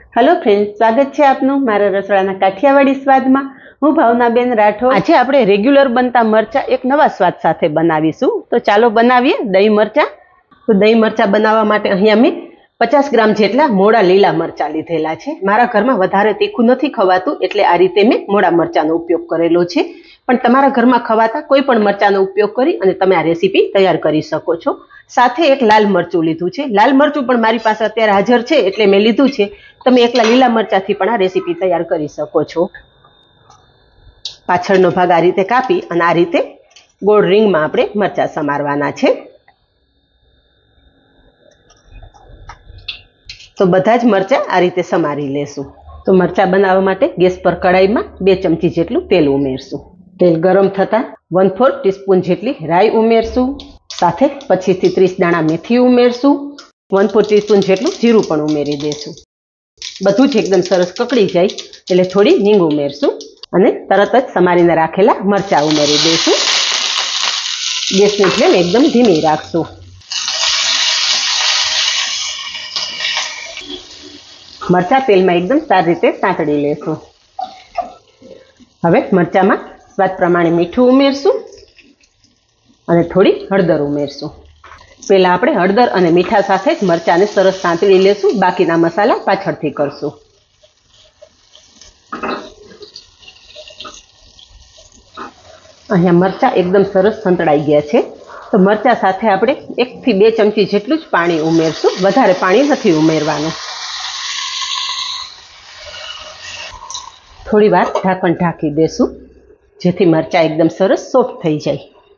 Hello friends, स्वागत है आपनु मारा रसोड़ाना काठियावाड़ी स्वाद में। हूँ भावनाबेन राठोड। आज आपणे रेग्युलर बनता मरचा एक नवा स्वाद साथे बनावीशुं। तो चालो बनावीए दही मरचा। तो दही मरचा बनावा माटे अहींया मैं 50 ग्राम जेटला मोड़ा लीला मरचा लीधेला छे। मारा घरमां वधारे तीखुं नथी खवातुं एटले आ रीते मैं मोड़ा मरचानो उपयोग करेलो छे। पण तमारा घरमां खवाता कोई पण मरचानो उपयोग करी अने तमे आ रेसिपी तैयार करी शको छो। साथे एक लाल मरचुं लीधुं छे। लाल मरचुं पण मारी पासे अत्यारे हाजर छे एटले मैं लीधुं छे। तमे एकला लीला मरचाथी पण आ रेसिपी तैयार करी शको छो। पाछळनो भाग आ रीते कापी अने आ रीते गोળ રીંગમાં આપણે મરચા સમારવાના છે। तो બધા જ મરચા આ રીતે સમારી લેશું। તો મરચા બનાવવા માટે ગેસ પર કડાઈમાં 2 ચમચી જેટલું તેલ ઉમેરશું। તેલ ગરમ થતા 1/4 ટીસ્પૂન જેટલી રાઈ ઉમેરશું। સાથે 25 થી 30 દાણા મેથી ઉમેરશું। 1/4 ટીસ્પૂન જેટલું જીરું પણ ઉમેરી દેશું। બધું જ એકદમ સરસ કકડી જાય એટલે થોડી હિંગ ઉમેરશું અને તરત જ સમારીને રાખેલા મરચા ઉમેરી દઈશું। ગેસની ફ્લેમ એકદમ ધીમી રાખશું। मरचा तेल में एकदम सारी रीते सातड़ी लेशुं। हवे मरचा में स्वाद प्रमाणे मीठुं उमेरशुं अने थोड़ी हळदर उमेरशुं। पहेला आपणे हळदर अने मीठा साथे ज मरचाने सरस सातड़ी लेशुं। बाकीना मसाला पाछळथी करशुं। अहींया मरचा एकदम सरस संतळाई गया छे। तो मरचा साथे आपणे 1 થી 2 चमची जेटलुं ज पाणी उमेरशुं। वधारे पाणी नथी उमेरवानुं। थोड़ी वार ढांकण ढांकी देशुं जेथी मरचा एकदम सरस सॉफ्ट थई जाय।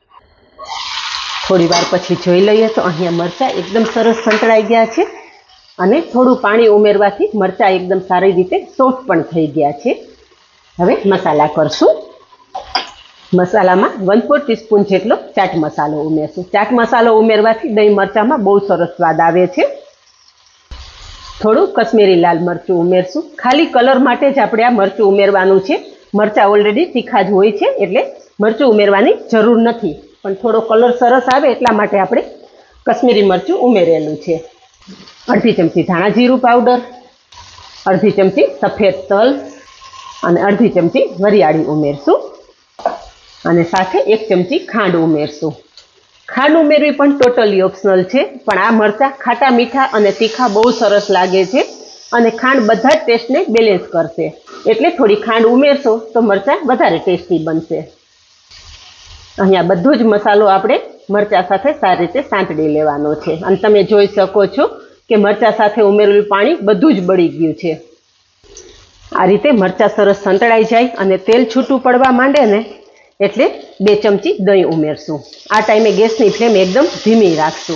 थोड़ी वार पछी जोई लईए तो अहींया मरचा एकदम सरस संतळाई गया छे अने थोड़ुं पाणी उमेरवाथी मरचा एकदम सारी रीते सॉफ्ट पण थई गया छे। हवे मसाला करशुं। मसालामां 1/4 टीस्पून जेटलो चाट मसालो उमेरशुं। चाट मसालो उमेरवाथी दही मरचामां बहु सरस स्वाद आवे छे। थोड़ू कश्मीरी लाल मरचुं उमेरशुं। खाली कलर माटे ज आपणे आ मरचुं उमेरवानुं छे। मरचा ऑलरेडी तीखा ज होय छे एटले मरचुं उमेरवानी जरूर नथी, पण थोड़ो कलर सरस आवे एटला माटे आपणे कश्मीरी मरचुं उमेरेलुं छे। अर्धी चमची धाणा जीरुं पाउडर, अर्धी चमची सफेद तल अने अर्धी चमची वरियाળી उमेरशुं अने साथे 1 चमची खांड उमेरशुं। खांड उमेरवी पण टोटली ऑप्शनल छे, पण आ मरचा खाटा मीठा अने तीखा बहु सरस लागे छे अने खांड बधा ज टेस्टने बेलेन्स करशे। एटले थोड़ी खांड उमेरशो तो मरचा वधारे टेस्टी बनशे। अहींया बधो ज मसालो आपणे मरचा साथे सारी रीते सांतળી लेवानो छे अने तमे जोई शको छो के मरचा साथे उमेरेલું पाणी बधुं ज बળી गयुं छे। आ रीते मरचा सरस संतळाई जाय अने तेल छूटું પડવા માંડે ने एटले 2 चमची दही उमेरशुं। आ टाइमे गैसनी फ्लेम एकदम धीमी राखशुं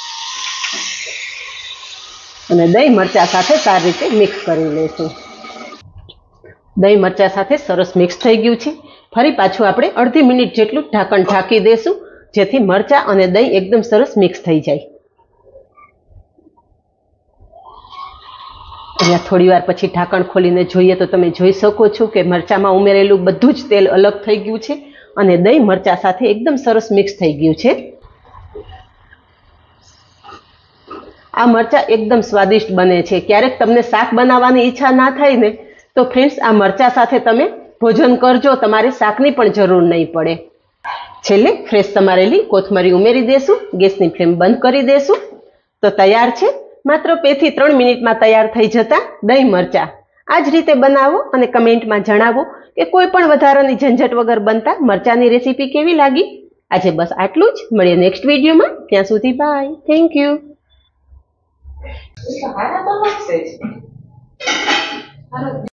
अने दही मरचा साथे सारी रीते मिक्स करी लेशुं। दही मरचा साथे सरस मिक्स थई गयुं छे। फरी पाछुं आपणे अर्धी मिनिट जेटलुं ढांकण ढांकी देशुं जेथी मरचा अने दही एकदम सरस मिक्स थई जाय। अहींया थोड़ी वार पछी ढांकण खोलीने जोईए तो तमे जोई शको छो के मरचामां उमेरेલું बधुं ज तेल अलग थई गयुं छे अने दही मरचा साथे एकदम सरस मिक्स थई गयुं छे। आ मरचा एकदम स्वादिष्ट बने छे। क्यारेक तमने शाक बनाववानी इच्छा ना थाय ने तो फ्रेंड्स आ मरचा साथे तमे भोजन करजो, तमारे शाकनी पण जरूर नहीं पड़े। छेल्ले फ्रेश समारेली कोथमरी उमेरी देशुं। गैसनी फ्लेम बंद करी देशुं। तो तैयार छे। मात्र 2 થી 3 मिनिटमां तैयार थई जता दही मरचा। आ ज रीते बनावो अने कमेंटमां जणावो के कोई पण वधारानी झंझट वगर बनता मरचानी रेसिपी केवी लागी। आजे बस आटलुं ज। मळीए नेक्स्ट विडियोमां। त्यां सुधी बाय। Thank you.